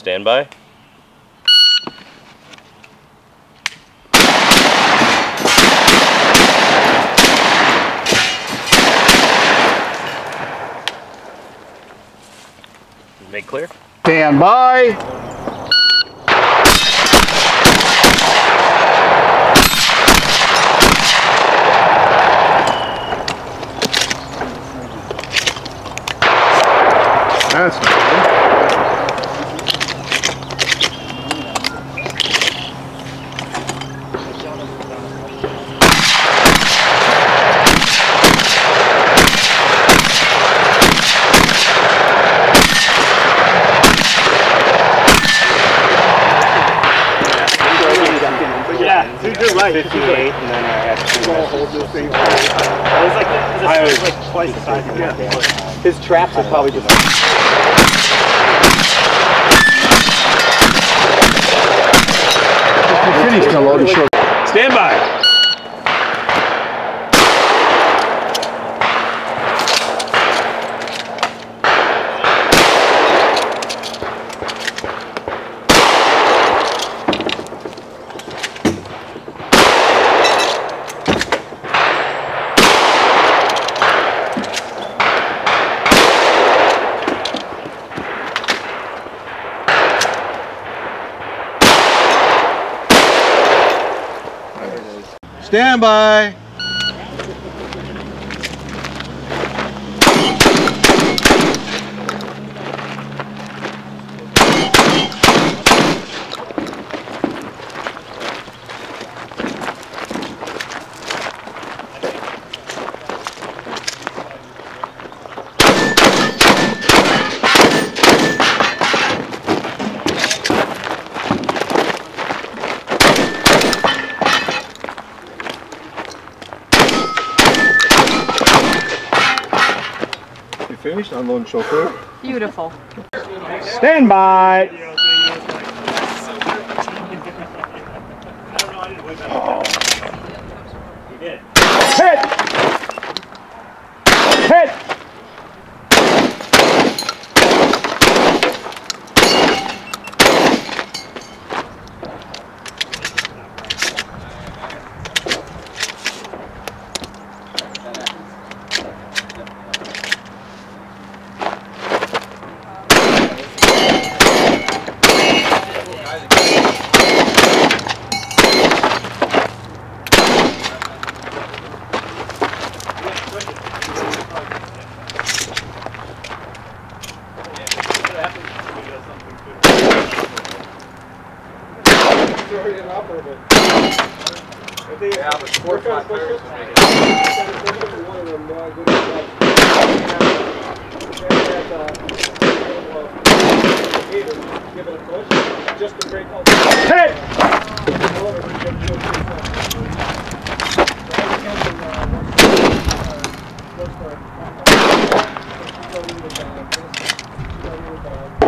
Stand by. Make clear. Stand by. That's not good. Yeah, you're right. 58, and then I had to hold this thing. It was like twice the size of that. His traps are probably just. McKinney's gonna load and show. Stand by. Stand by. Finished, unload chauffeur. Beautiful. Stand by. Hit. Hit. Yeah, but 4 or 5 players will make it. Hit!